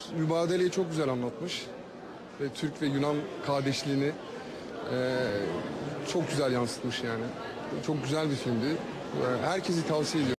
mübadeleyi çok güzel anlatmış. Ve Türk ve Yunan kardeşliğini çok güzel yansıtmış yani. Çok güzel bir filmdi. Herkesi tavsiye ediyorum.